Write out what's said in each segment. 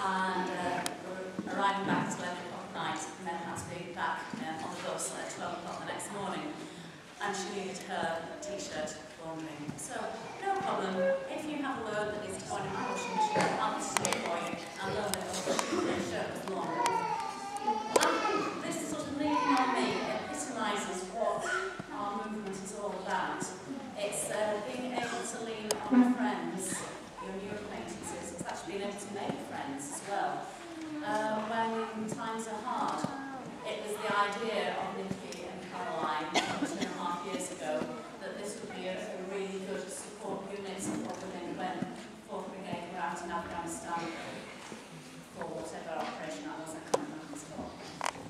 and we're arriving back at 11 o'clock at night, and then had to be back on the bus at 12 o'clock the next morning. And she needed her t-shirt laundering. So, no problem. If you have a load that needs to go in a washing machine, I'll just do it for you and load it up so the shirt was long. And I think this sort of leaning on me epitomises what our movement is all about. It's being able to lean on friends, your new acquaintances. It's actually being able to make friends as well. When times are hard, it was the idea of Nikki and Caroline 2.5 years ago that this would be a really good support unit within when 4th Brigade were out in Afghanistan for whatever operation that was. I can't remember what it's called.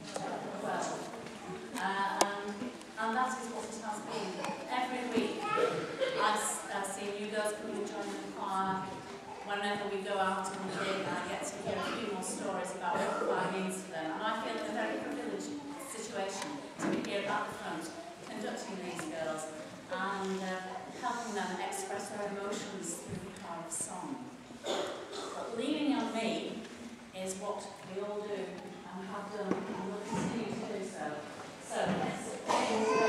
And that is what it has been. Every week I've seen you girls come and join the choir. Whenever we go out on the gig, I get to hear a few more stories about what the choir means to them. And I feel in a very privileged situation to be here at the front, conducting these girls and helping them express their emotions through the power of song. But leaning on me is what we all do and have done and will continue to do so. So let's